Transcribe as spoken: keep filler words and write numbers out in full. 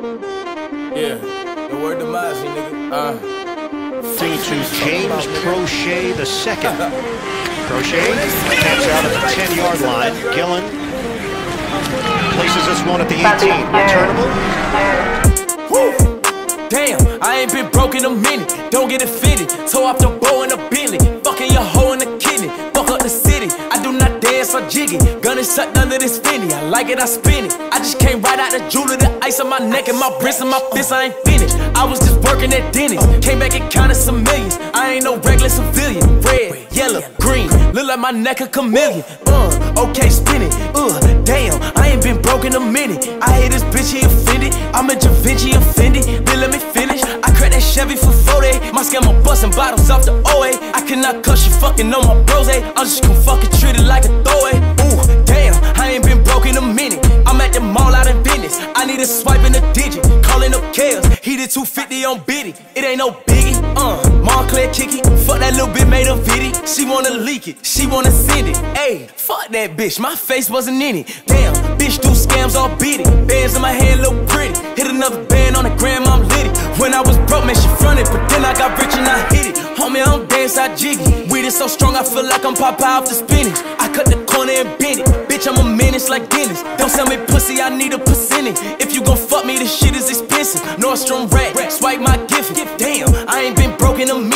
Yeah, the word demise, nigga. Uh. To James Proche the second. Proche taps out at the ten-yard line. Gillen places this one at the eighteen. Returnable. Woo! Damn, I ain't been broke in a minute. Don't get it fitted. Toe off the bow in a Bentley. Fucking your hoe in the kidney. Fuck up the city. I do not dance or jiggy. Gun is sucked under this finny. I like it, I spin it. I just came right out the jeweler. The ice on my neck and my wrist and my fist. I ain't finished. I was just working at Denny's. Came back and counted some millions. I ain't no regular civilian. Red, yellow, green. Look like my neck a chameleon. Uh, okay, spin it. Uh, damn, I ain't been broke in a minute. I hate this bitch, he offended. I'm a Da Vinci offended. Then let me finish. I cracked that Chevy for forty. My scammer busting bottles off the O A. I cannot cuss you fucking on my bros. I'm just gonna fucking treat it like a throwaway. Ooh, damn, I ain't been broke in a minute. I'm at the mall out in business. I need a swipe in a digit. Calling up Kales. He did two fifty on Biddy. It ain't no biggie. Uh, Montclair kick it. Fuck that little bit made a viddy. She wanna leak it. She wanna send it. Ayy, fuck that bitch. My face wasn't in it. Damn, bitch do scams all beat it. Bands in my hand look pretty. Hit another band on the gram, I'm litty. When I was broke, man, she fronted. But then I got rich and I hit it. Homie, I don't dance, I jiggy. Weed is so strong, I feel like I'm Popeye off the spinach. I cut the corner and bend it. Bitch, I'm a menace like Dennis. Don't sell me pussy, I need a percentage. If you gon' fuck me, this shit is expensive. Nordstrom rack, swipe my gift. Damn, I ain't been broke in a minute.